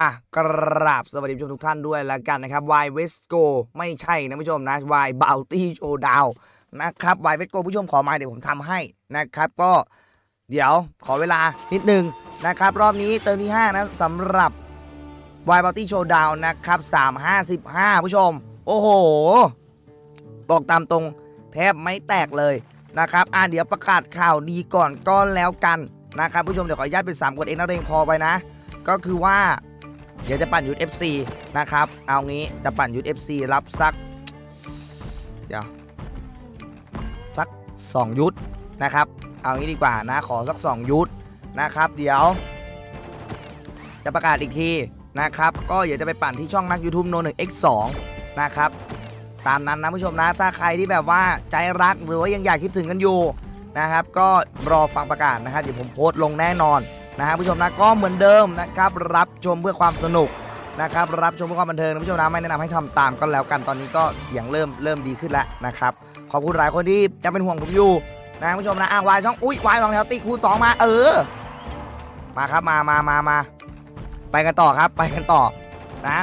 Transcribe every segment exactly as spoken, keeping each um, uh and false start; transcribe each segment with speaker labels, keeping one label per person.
Speaker 1: อ่ะกราบสวัสดีผู้ชมทุกท่านด้วยแล้วกันนะครับ Y Westgo ไม่ใช่นะผู้ชมนะ Y Bounty Showdown นะครับ Y Westgo ผู้ชมขอมาเดี๋ยวผมทำให้นะครับก็เดี๋ยวขอเวลานิดนึงนะครับรอบนี้เติมที่ห้านะสำหรับ Y Bounty Showdown นะครับสามห้าสิบห้าผู้ชมโอ้โหบอกตามตรงแทบไม่แตกเลยนะครับอ่ะเดี๋ยวประกาศข่าวดีก่อนก็แล้วกันนะครับผู้ชมเดี๋ยวขออนุญาตเป็นสามกดเองนะเรงพอไปนะก็คือว่าเดี๋ยวจะปั่นยุทธ เอฟ ซี นะครับเอางี้จะปั่นยุทธ เอฟ ซี รับสักเดี๋ยวสักสองยุทธนะครับเอางี้ดีกว่านะขอสักสองยุทธนะครับเดี๋ยวจะประกาศอีกทีนะครับก็เดี๋ยวจะไปปั่นที่ช่องนัก YouTube โน หนึ่ง เอ็กซ์ สอง นะครับตามนั้นนะผู้ชมนะถ้าใครที่แบบว่าใจรักหรือว่ายังอยากคิดถึงกันอยู่นะครับก็รอฟังประกาศนะครับเดี๋ยวผมโพสต์ลงแน่นอนนะครับผู้ชมนะก็เหมือนเดิมนะครับรับชมเพื่อความสนุกนะครับรับชมเพื่อความบันเทิงนะผู้ชมนะไม่แนะนำให้ทำตามก็แล้วกันตอนนี้ก็เสียงเริ่มเริ่มดีขึ้นแล้วนะครับขอบคุณหลายคนที่ยังเป็นห่วงผมอยู่นะผู้ชมนะอ่ะวายช่องอุ้ยวายสองแถวตีคูณสองมาเออมาครับมามามามาไปกันต่อครับไปกันต่อนะ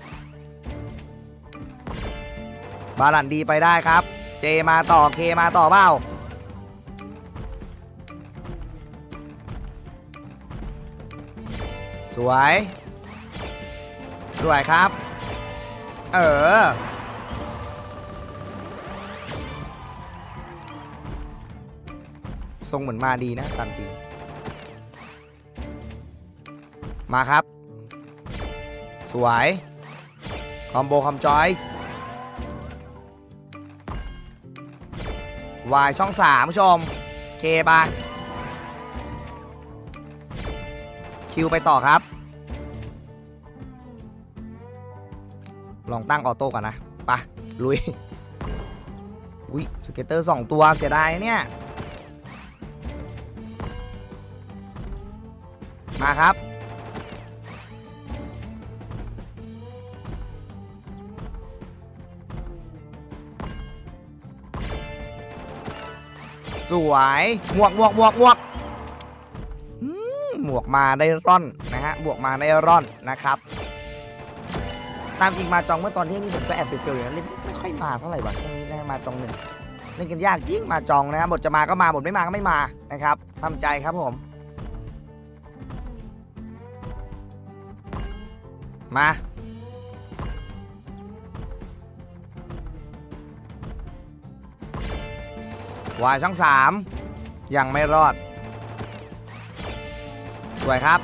Speaker 1: บาลันดีไปได้ครับเจมาต่อเคมาต่อเปล่าสวยสวยครับเออทรงเหมือนมาดีนะตามจริงมาครับสวยคอมโบคอมจอยส์วายช่องสามผู้ชมเคไปคิวไปต่อครับลองตั้งออโต้ก่อนนะไปลุยอุ้ยสเก็ตเตอร์สองตัวเสียดายเนี่ยมาครับสวยหมวกหมวกหมวกหมวกหมวกมาได้ร่อนนะฮะบวกมาได้ร่อนนะครับตามอีกมาจองเมื่อตอนที่นี่ผมก็แอบเฟลๆอย่างนั้นเล่นไม่ค่อยมาเท่าไหร่วะช่วงนี้นะมาจองหนึ่งเล่นกันยากยิ่งมาจองนะครับบทจะมาก็มาบทไม่มาก็ไม่มานะครับทำใจครับผมมาวายช่องสามยังไม่รอดสวยครับ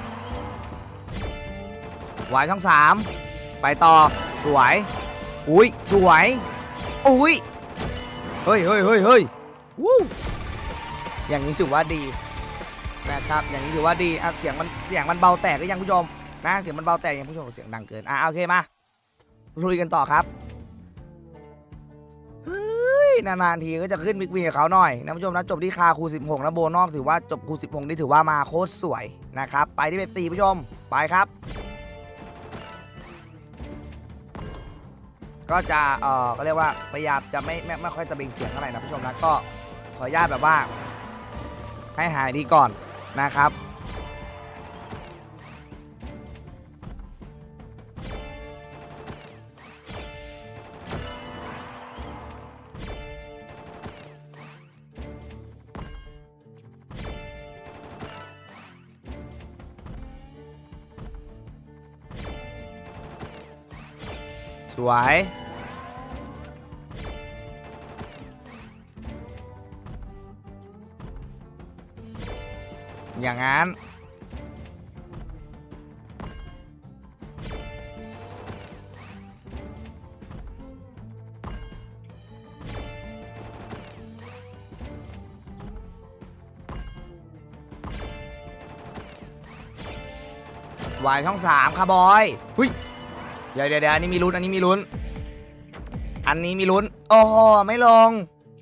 Speaker 1: วายช่องสามไปต่อสวยอุ้ยสวยอุ้ยเฮ้ยเฮ้ยเฮ้ยเฮ้ยวู้อย่างนี้ถือว่าดีนะครับอย่างนี้ถือว่าดีอ่ะเสียงมันเสียงมันเบาแตกหรือยังผู้ชมนะเสียงมันเบาแตกยังผู้ชมเสียงดังเกินอ่ะโอเคมาลุยกันต่อครับนานๆทีก็จะขึ้นวิกวีกับเขาหน่อยนะผู้ชมนะจบที่คาคูสิบหกนะโบนอกถือว่าจบคูสิบหกนี่ถือว่ามาโคตรสวยนะครับไปที่เป็นสี่ผู้ชมไปครับก็จะเออก็เรียกว่าพยายามจะไม่ไม่ไม่ค่อยตะเบงเสียงเท่าไหร่นะผู้ชมนะก็ขออนุญาตแบบว่าให้หายดีก่อนนะครับสวยอย่างนั้นวายช่องสามค่ะบอยหุยเดี๋ยวเดี๋ยวอันนี้มีลุ้นอันนี้มีลุ้นอันนี้มีลุ้นโอ้โหไม่ลง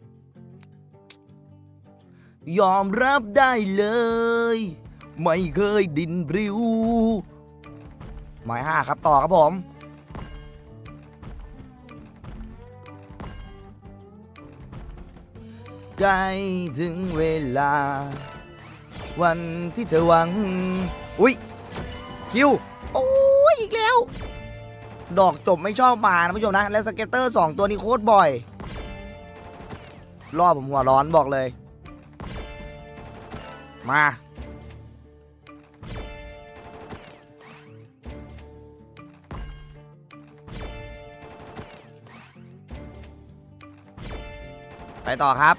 Speaker 1: ยอมรับได้เลยไม่เคยดินบริวหมายห้าครับต่อครับผมใกล้ถึงเวลาวันที่เธอหวังอุ้ยคิวโอ้ยอีกแล้วดอกจบไม่ชอบมานะผู้ชมนะและสเก็ตเตอร์สองตัวนี้โคตรบ่อยรอบผมหัวร้อนบอกเลยมาไปต่อครับ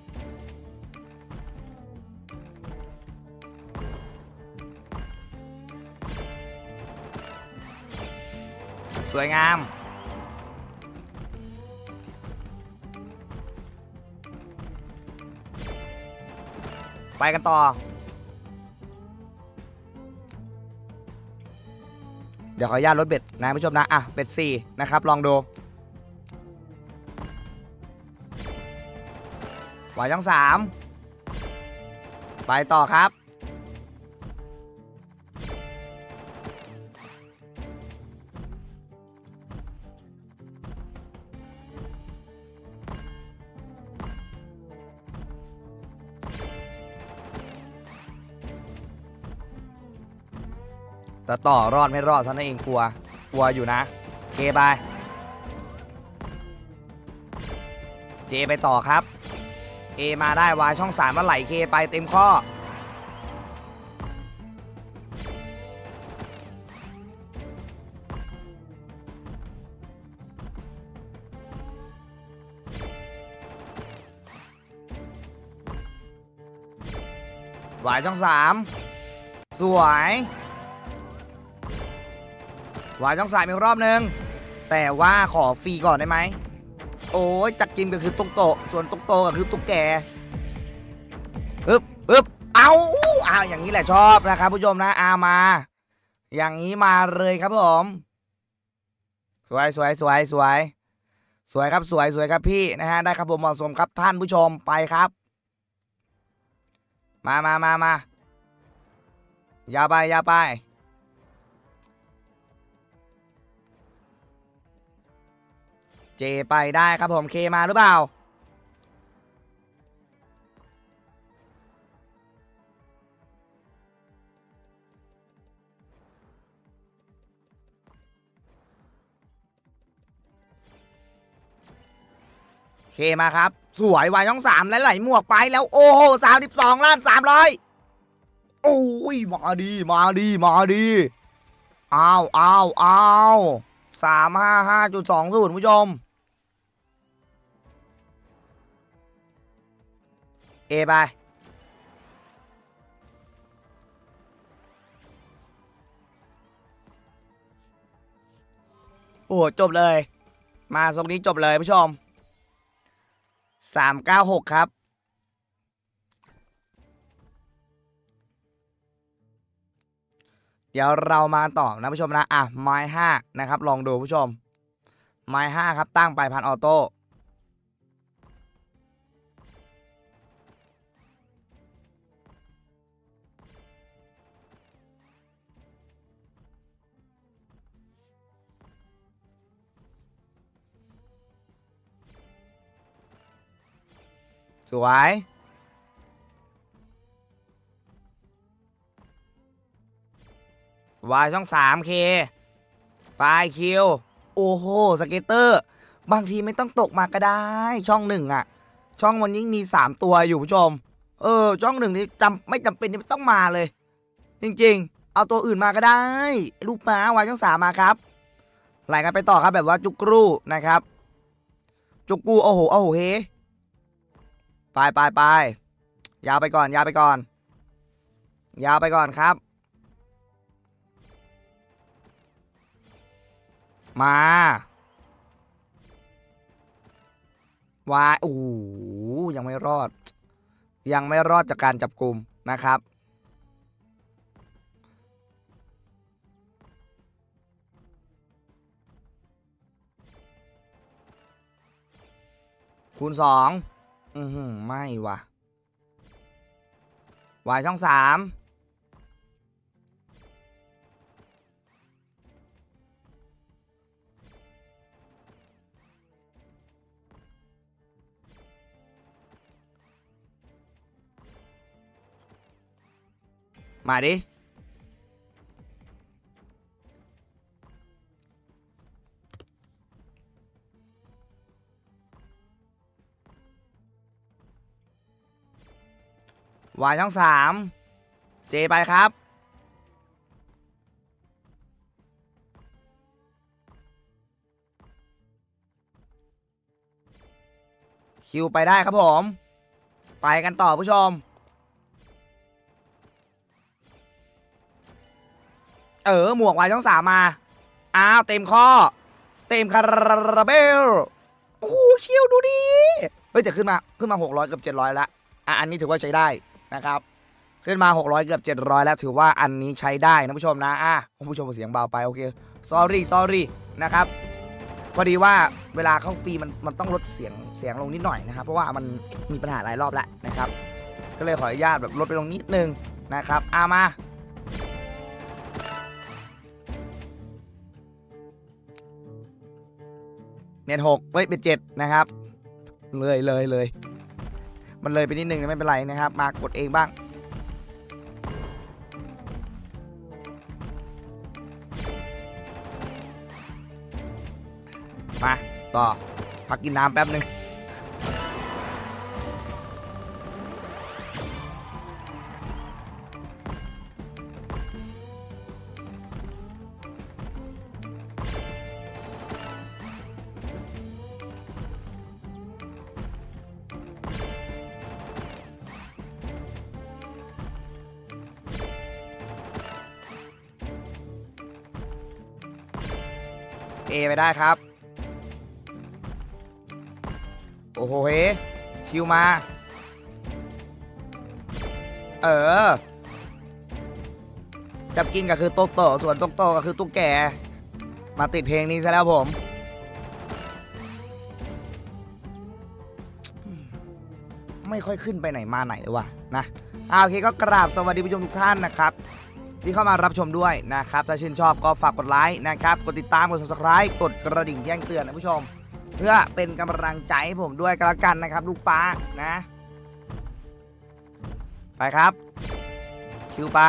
Speaker 1: สวยงามไปกันต่อเดี๋ยวขออนุญาตลดเบ็ดนะผู้ชมนะอ่ะเบ็ดสี่นะครับลองดูหวายช่องสามไปต่อครับแต่ต่อรอดไม่รอดเท่านั้นเองกลัวกลัวอยู่นะเคไปเจไปต่อครับเอมาได้วายช่องสามมาไหลเคไปเต็มข้อวายช่องสามสวยวายช่องสามอีกรอบนึงแต่ว่าขอฟรีก่อนได้ไหมโอ้ยจักกินก็คือตุ๊กโตส่วนตุ๊กโตก็คือตุ๊กแกปึ๊บปึ๊บเอาเอาอย่างนี้แหละชอบนะครับผู้ชมนะอามาอย่างนี้มาเลยครับผมสวยสวยสวยสวยสวยครับสวยสวยครับพี่นะฮะได้ครับผมเหมาะสมครับท่านผู้ชมไปครับมามามามายาวไปยาวไปเจไปได้ครับผมเคมาหรือเปล่าเคมาครับสวยวายช่องสามและไหลหมวกไปแล้วโอ้โหสามสิบสองล้านสามร้อยโอ้ยมาดีมาดีมาดีอ้าวอ้าวอ้าวสามห้าห้าจุดสองศูนย์ผู้ชมเอไปโอ้จบเลยมาตรงนี้จบเลยผู้ชมสามเก้าหกครับเดี๋ยวเรามาต่อนะผู้ชมนะอ่ะไม้ห้านะครับลองดูผู้ชมไม้ห้าครับตั้งไปพันออโต้สวยวายช่องสามเคปลายคิวโอ้โหสเก็ตเตอร์บางทีไม่ต้องตกมาก็ได้ช่องหนึ่งอ่ะช่องวันนี้มีสามตัวอยู่ผู้ชมเออช่องหนึ่งนี่จำไม่จำเป็นที่ต้องมาเลยจริงๆเอาตัวอื่นมาก็ได้ลูกม้าวายช่องสามมาครับไหลกันไปต่อครับแบบว่าจุกรูนะครับจุกกูโอ้โหโอ้โหเฮไปไปไปยาวไปก่อนยาวไปก่อนยาวไปก่อนครับมาวายโอ้ยังไม่รอดยังไม่รอดจากการจับกลุ่มนะครับคูณสองอือหือไม่วะวายช่องสามมาดิวายช่องสามเจไปครับคิวไปได้ครับผมไปกันต่อผู้ชมเออหมวกวายช่องสามมาอ้าวเต็มข้อเต็มคาราเบลโอ้โหคิวดูดิเฮ้ยแต่ขึ้นมาขึ้นมาหกร้อยเกือบเจ็ดร้อยแล้วอ่ะอันนี้ถือว่าใช้ได้นะครับขึ้นมาหกร้อยเกือบเจ็ดร้อยแล้วถือว่าอันนี้ใช้ได้นะผู้ชมนะอ่ะผู้ชมเสียงเบาไปโอเค sorry sorry นะครับพอดีว่าเวลาเข้าฟรีมันมันต้องลดเสียงเสียงลงนิดหน่อยนะครับเพราะว่ามันมีปัญหาหลายรอบแล้วนะครับก็เลยขออนุญาตแบบลดไปลงนิดนึงนะครับอามาเน็ตหกเฮ้ยเป็นเจ็ดนะครับเลยเลยเลยมันเลยไปนิดนึงไม่เป็นไรนะครับมากดเองบ้างมาต่อพักกินน้ำแป๊บนึงเอไปได้ครับโอ้โหเฮคิวมาเออจับกินก็คือโต๊ะโตส่วนโต๊ะโตก็คือตุ๊กแกมาติดเพลงนี้ซะแล้วผมไม่ค่อยขึ้นไปไหนมาไหนเลยว่ะนะโอเคก็กราบสวัสดีผู้ชมทุกท่านนะครับที่เข้ามารับชมด้วยนะครับถ้าชื่นชอบก็ฝากกดไลค์นะครับกดติดตามกด ซับสไครบ์ กดกระดิ่งแจ้งเตือนนะผู้ชมเพื่อเป็นกำลังใจให้ผมด้วยกันละกันนะครับลูกป้านะไปครับคิวไป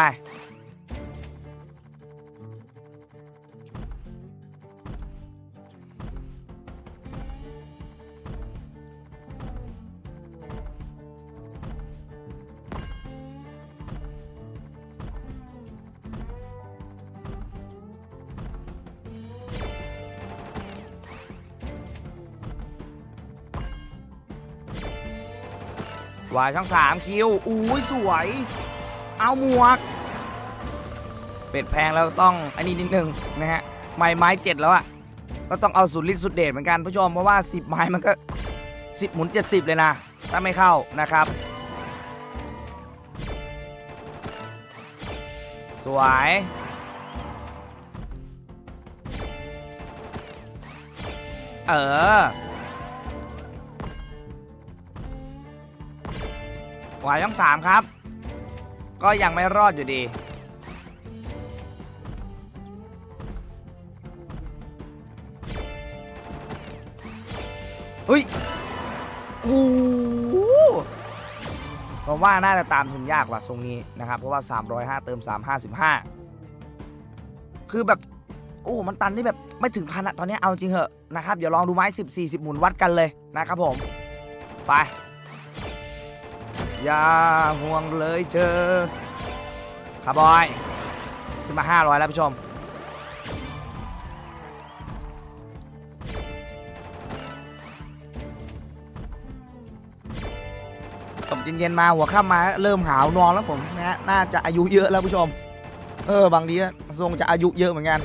Speaker 1: วายช่องสามคิวอุ้ยสวยเอาหมวกเป็ดแพงแล้วต้องอันนี้นิดนึงนะฮะไม้ไม้เจ็ดแล้วอะก็ต้องเอาสุดฤทธิ์สุดเดชเหมือนกันผู้ชมเพราะว่าสิบไม้มันก็สิบหมุนเจ็ดสิบเลยนะถ้าไม่เข้านะครับสวยเออวายช่องสามครับก็ยังไม่รอดอยู่ดีเฮ้ยโอ้โหผมว่าน่าจะตามทุนยากกว่าทรงนี้นะครับเพราะว่าสามร้อยห้าเติมสาม ห้าสิบห้าคือแบบโอ้มันตันได้แบบไม่ถึงพันอะตอนนี้เอาจริงเหอะนะครับเดี๋ยวลองดูไม้สิบ สี่สิบหมุนวัดกันเลยนะครับผมไปอย่าห่วงเลยเธอคาร์บอยขึ้นมาห้าร้อยแล้วผู้ชมตบเย็นๆมาหัวค่ำมาเริ่มหาวนอนแล้วผมนะฮะน่าจะอายุเยอะแล้วผู้ชมเออบางทีทรงจะอายุเยอะเหมือนกัน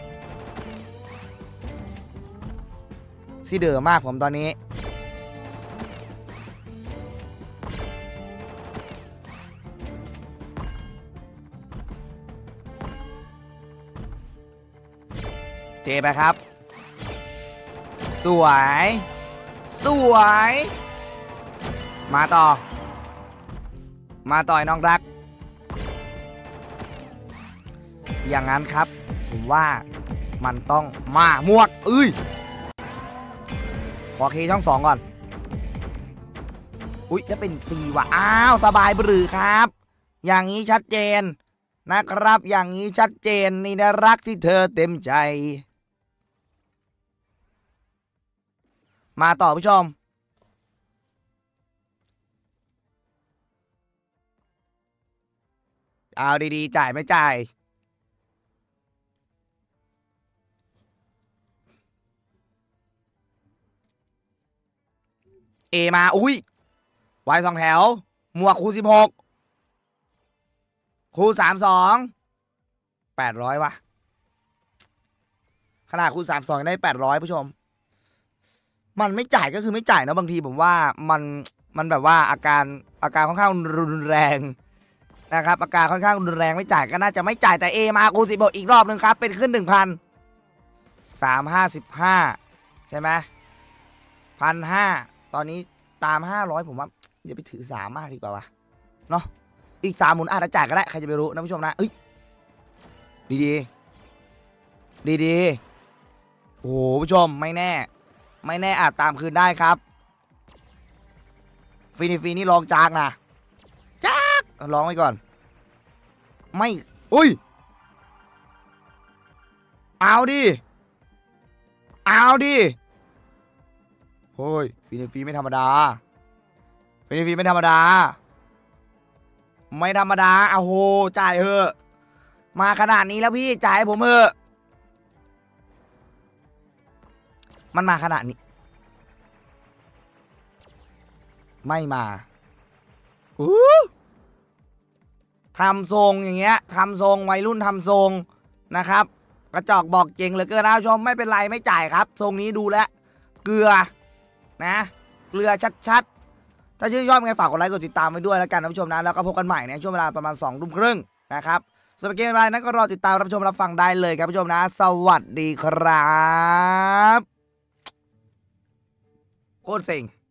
Speaker 1: ซีเดอร์มากผมตอนนี้เจไปครับสวยสวยมาต่อมาต่อยน้องรักอย่างนั้นครับผมว่ามันต้องมาหมวกเอ้ยขอเคช่องสองก่อนอุ๊ยจะเป็นฟรีว่ะอ้าวสบายหรือครับอย่างนี้ชัดเจนนะครับอย่างนี้ชัดเจนนี่นะรักที่เธอเต็มใจมาต่อผู้ชมเอาดีๆจ่ายไม่จ่ายเอมาอุ้ยวายสองแถวหมวกคูสิบหกคูสามสองแปดร้อยวะขนาดคูสามสองได้แปดร้อยผู้ชมมันไม่จ่ายก็คือไม่จ่ายนะบางทีผมว่ามันมันแบบว่าอาการอาการค่อนข้างรุนแรงนะครับอาการค่อนข้างรุนแรงไม่จ่ายก็น่าจะไม่จ่ายแต่เอมาคูสิบหกอีกรอบนึงครับเป็นขึ้นหนึ่งพันสามห้าสิบห้าใช่ไหมพันห้าตอนนี้ตามห้าร้อยผมว่าอย่าไปถือสามมากดีกว่าวะเนาะอีกสามหมุนอาจจะจ่ายก็ได้ใครจะไปรู้นะผู้ชมนะเอ้ยดีดีดีดีโอ้โหผู้ชมไม่แน่ไม่แน่อาจตามคืนได้ครับฟีนี่ฟีนี่ลองจากนะจากลองไว้ก่อนไม่อุ้ยเอาดิเอาดิโอ้ยฟีนี่ฟีไม่ธรรมดาฟีนี่ฟีไม่ธรรมดาไม่ธรรมดาเอาโหจ่ายเถอะมาขนาดนี้แล้วพี่จ่ายผมเถอะมันมาขนาดนี้ไม่มาอู้ทำทรงอย่างเงี้ยทำทรงวัยรุ่นทำทรงนะครับกระจอกบอกเก่งเหลือเกินนะชมไม่เป็นไรไม่จ่ายครับทรงนี้ดูแลเกลือนะเกลือชัดๆถ้าชื่นชอบไงฝากกดไลค์กดติดตามไว้ด้วยแล้วกันนะผู้ชมนะแล้วก็พบกันใหม่ในช่วงเวลาประมาณสองทุ่มครึ่งนะครับสำหรับเกมอะไรนั้นก็รอติดตามรับชมรับฟังได้เลยครับผู้ชมนะสวัสดีครับโคตรเซ็ง